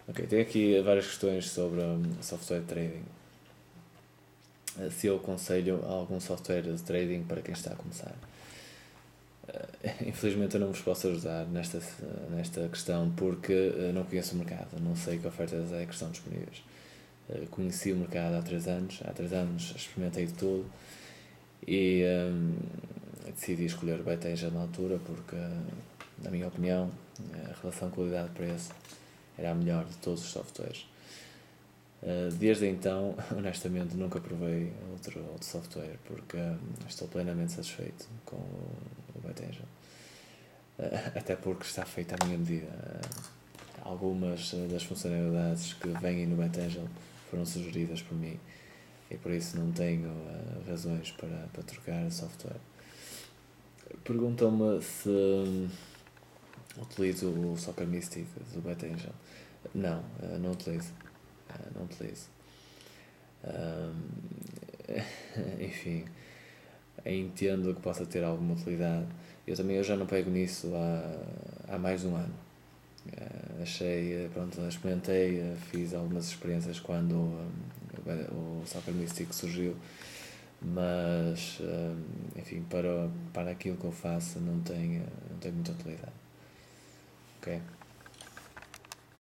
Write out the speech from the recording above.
Ok, tenho aqui várias questões sobre software trading. Se eu aconselho algum software de trading para quem está a começar. Infelizmente eu não vos posso ajudar nesta questão porque não conheço o mercado, não sei que ofertas é que estão disponíveis. Conheci o mercado há 3 anos experimentei de tudo e decidi escolher o BetAngel na altura porque, na minha opinião, a relação qualidade-preço era a melhor de todos os softwares. Desde então, honestamente, nunca provei outro software porque estou plenamente satisfeito com o BetAngel. Até porque está feito à minha medida. Algumas das funcionalidades que vêm no BetAngel foram sugeridas por mim e por isso não tenho razões para trocar software. Perguntam-me se utilizo o Soccer Mystic do BetAngel. Não, não utilizo. Enfim, entendo que possa ter alguma utilidade. Eu já não pego nisso há mais de um ano. Experimentei, fiz algumas experiências quando o Soccer Mystic surgiu, mas enfim, para aquilo que eu faço não tem muita utilidade. Ok?